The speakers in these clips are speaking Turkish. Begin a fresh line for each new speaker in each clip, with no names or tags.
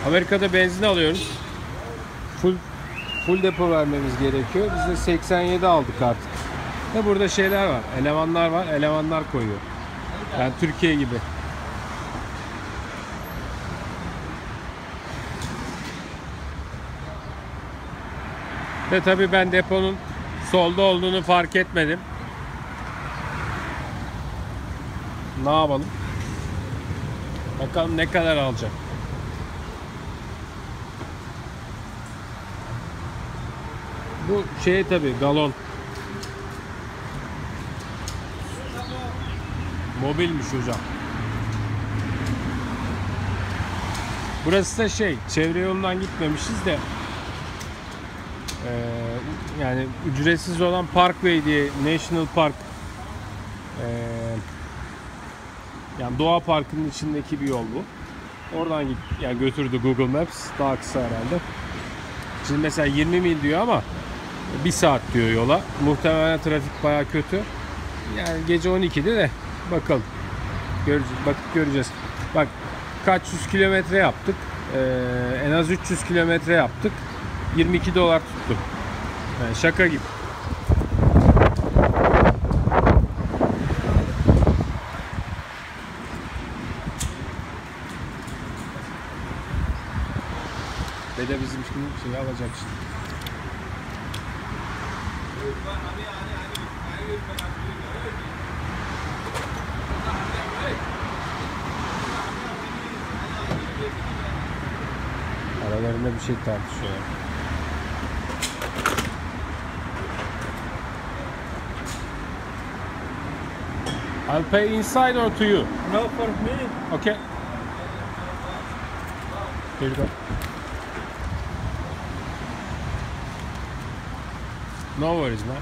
Amerika'da benzin alıyoruz. Full depo vermemiz gerekiyor. Biz de 87 aldık artık. Ve burada şeyler var. Elemanlar var. Elemanlar koyuyor. Yani Türkiye gibi. Ve tabii ben deponun solda olduğunu fark etmedim. Ne yapalım? Bakalım ne kadar alacak. Bu şey tabii galon. Mobilmiş hocam. Burası da şey, çevre yolundan gitmemişiz de yani ücretsiz olan Parkway diye National Park, yani Doğa Parkı'nın içindeki bir yol bu. Oradan yani götürdü Google Maps, daha kısa herhalde. Şimdi mesela 20 mil diyor ama 1 saat diyor yola. Muhtemelen trafik bayağı kötü. Yani gece 12'de de bakalım. Göreceğiz. Bak kaç yüz kilometre yaptık. En az 300 kilometre yaptık. 22 dolar tuttu. Yani şaka gibi. Dede bizim şeyi alacak şimdi. Aralarında bir şey tartışıyorlar. I'll pay inside or to you?
No, for me.
Okay. Here you go. No worries, man.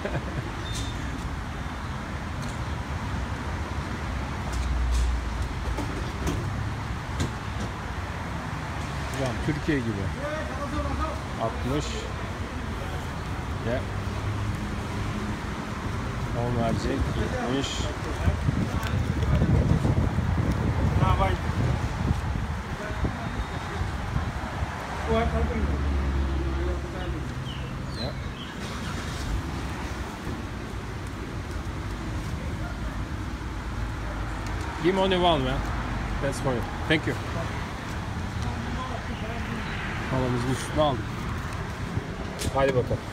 Hocam Türkiye gibi. 60. Ya. 10 verecek. 70. Yeah. Give me only one, man. That's for you. Thank you. Paramızın üstüne aldık. Hadi bakalım.